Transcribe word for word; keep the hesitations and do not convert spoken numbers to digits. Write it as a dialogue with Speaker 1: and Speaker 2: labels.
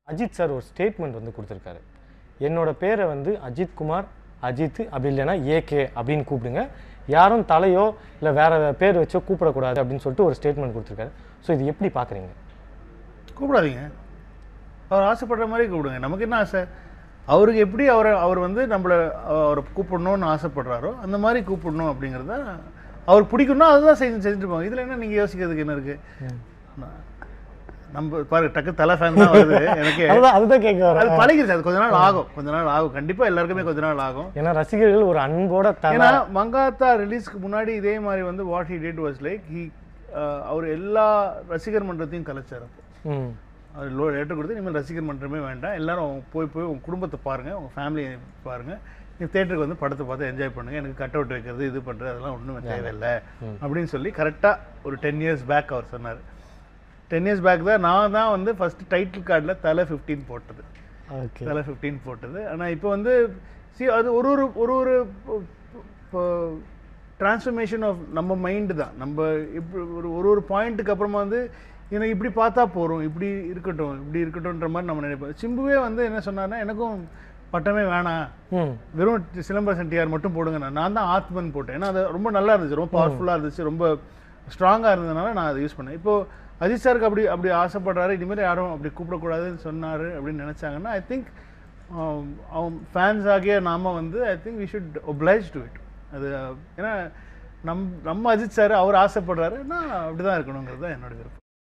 Speaker 1: Ajith sir ஒரு statement வந்து கொடுத்துருக்காரு. என்னோட பேரை வந்து அஜித் குமார், அஜித் அப்படி இல்லைன்னா ஏகே அப்படின்னு கூப்பிடுங்க, யாரும் தலையோ இல்லை வேற பேர் வச்சோ கூப்பிடக்கூடாது அப்படின்னு சொல்லிட்டு ஒரு ஸ்டேட்மெண்ட் கொடுத்துருக்காரு. ஸோ இது எப்படி பார்க்குறீங்க?
Speaker 2: கூப்பிடாதீங்க, அவர் ஆசைப்படுற மாதிரி கூப்பிடுங்க. நமக்கு என்ன ஆசை? அவருக்கு எப்படி அவரை அவர் வந்து நம்மளை அவரை கூப்பிடணும்னு ஆசைப்படுறாரோ அந்த மாதிரி கூப்பிடணும் அப்படிங்கிறத அவருக்கு பிடிக்கணும்னா அதுதான் செஞ்சு செஞ்சுட்டு போங்க. இதில் என்ன நீங்கள் யோசிக்கிறதுக்கு என்ன இருக்குது? நம்ம பாரு டக்கு தலை ஃபேன் தான் வருது எனக்கு.
Speaker 1: அதுதான் கேட்க வர
Speaker 2: அது பழகிடுச்சு. அது கொஞ்ச நாள் ஆகும், கொஞ்ச நாள் ஆகும், கண்டிப்பாக எல்லாருக்குமே கொஞ்ச நாள் ஆகும்.
Speaker 1: ஏன்னா ரசிகர்கள் ஒரு அன்போட
Speaker 2: ஏன்னா மங்காத்தா ரிலீஸ்க்கு முன்னாடி இதே மாதிரி வந்து what he did was like he அவர் எல்லா ரசிகர் மன்றத்தையும் கலைச்சார். அப்போ அவர் லோ லெட்டர் கொடுத்து இனிமேல் ரசிகர் மன்றமே வேண்டாம், எல்லாரும் போய் போய் உங்கள் குடும்பத்தை பாருங்கள், உங்கள் ஃபேமிலியை பாருங்கள், நீங்கள் தேட்டருக்கு வந்து படத்தை பார்த்து என்ஜாய் பண்ணுங்கள், எனக்கு கட் அவுட் வைக்கிறது இது பண்ணுறது அதெல்லாம் ஒன்றும் தேவையில்லை அப்படின்னு சொல்லி கரெக்டாக ஒரு டென் இயர்ஸ் பேக் அவர் சொன்னார். டென் இயர்ஸ் பேக் தான் நான் தான் வந்து ஃபஸ்ட்டு டைட்டில் கார்டில் தலை ஃபிஃப்டீன் போட்டது. தலை ஃபிஃப்டீன் போட்டது. ஆனால் இப்போ வந்து சி அது ஒரு ஒரு ஒரு ஒரு டிரான்ஸ்ஃபர்மேஷன் ஆஃப் நம்ம மைண்டு தான். நம்ம இப்படி ஒரு ஒரு ஒரு பாயிண்ட்டுக்கு அப்புறமா வந்து எனக்கு இப்படி பார்த்தா போகிறோம், இப்படி இருக்கட்டும் இப்படி இருக்கட்டும்ன்ற மாதிரி நம்ம நினைப்போம். சிம்புவே வந்து என்ன சொன்னார்னா, எனக்கும் பட்டமே வேணாம், வெறும் சிலம்பரசன் டிஆர் மட்டும் போடுங்க, நான் தான் ஆத்மன் போட்டேன். ஏன்னா அது ரொம்ப நல்லா இருந்துச்சு, ரொம்ப பவர்ஃபுல்லாக இருந்துச்சு, ரொம்ப ஸ்ட்ராங்காக இருந்ததுனால நான் அதை யூஸ் பண்ணேன். இப்போது அஜித் சாருக்கு அப்படி அப்படி ஆசைப்படுறாரு, இனிமேல் யாரும் அப்படி கூப்பிடக்கூடாதுன்னு சொன்னார் அப்படின்னு நினச்சாங்கன்னா ஐ திங்க் அவன் ஃபேன்ஸ் ஆகிய நாம் வந்து I think we should oblige to it. அது ஏன்னா நம் நம்ம அஜித் சார் அவர் ஆசைப்படுறாருன்னா அப்படி தான் இருக்கணுங்கிறது தான் என்னோட விருப்பம்.